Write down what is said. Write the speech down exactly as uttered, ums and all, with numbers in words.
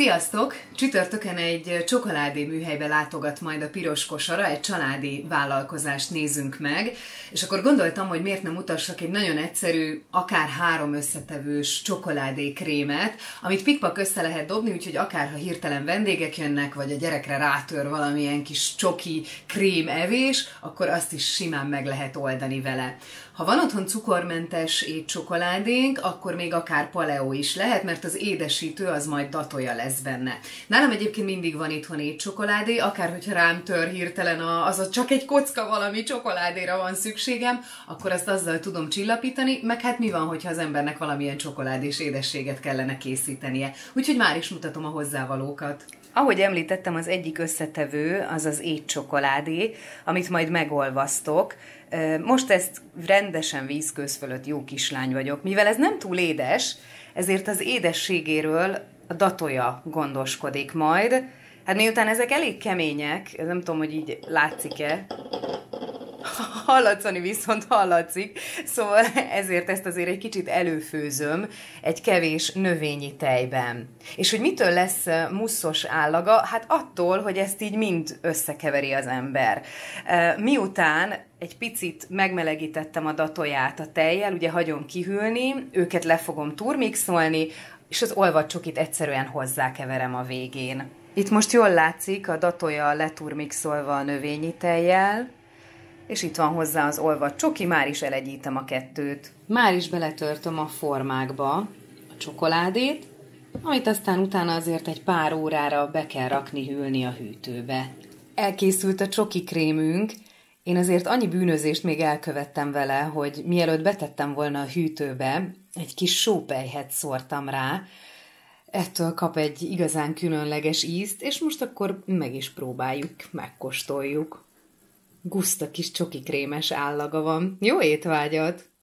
Sziasztok! Csütörtökön egy csokoládé műhelybe látogat majd a Piros Kosara, egy családi vállalkozást nézünk meg, és akkor gondoltam, hogy miért nem mutassak egy nagyon egyszerű, akár három összetevős csokoládé krémet, amit pikpak össze lehet dobni, úgyhogy akár ha hirtelen vendégek jönnek, vagy a gyerekre rátör valamilyen kis csoki krém evés, akkor azt is simán meg lehet oldani vele. Ha van otthon cukormentes étcsokoládénk, akkor még akár paleó is lehet, mert az édesítő az majd datoja lesz benne. Nálam egyébként mindig van itthon étcsokoládé, akár hogyha rám tör hirtelen a, az a csak egy kocka valami csokoládéra van szükségem, akkor azt azzal tudom csillapítani, meg hát mi van, hogyha az embernek valamilyen csokoládés édességet kellene készítenie. Úgyhogy már is mutatom a hozzávalókat. Ahogy említettem, az egyik összetevő az az étcsokoládé, amit majd megolvasztok. Most ezt rendesen vízköz fölött jó kislány vagyok. Mivel ez nem túl édes, ezért az édességéről a datoja gondoskodik majd. Hát miután ezek elég kemények, nem tudom, hogy így látszik-e, hallatszani viszont hallatszik, szóval ezért ezt azért egy kicsit előfőzöm egy kevés növényi tejben. És hogy mitől lesz musszos állaga? Hát attól, hogy ezt így mind összekeveri az ember. Miután egy picit megmelegítettem a datoját a tejjel, ugye hagyom kihűlni, őket le fogom turmixolni, és az olvadt csokit egyszerűen hozzákeverem a végén. Itt most jól látszik a datoja leturmixolva a növényi tejjel, és itt van hozzá az olvadt csoki, már is elegyítem a kettőt. Már is beletörtöm a formákba a csokoládét, amit aztán utána azért egy pár órára be kell rakni hűlni a hűtőbe. Elkészült a csoki krémünk. Én azért annyi bűnözést még elkövettem vele, hogy mielőtt betettem volna a hűtőbe, egy kis sópelyhet szórtam rá. Ettől kap egy igazán különleges ízt, és most akkor meg is próbáljuk, megkóstoljuk. Guszta kis csoki krémes állaga van. Jó étvágyat!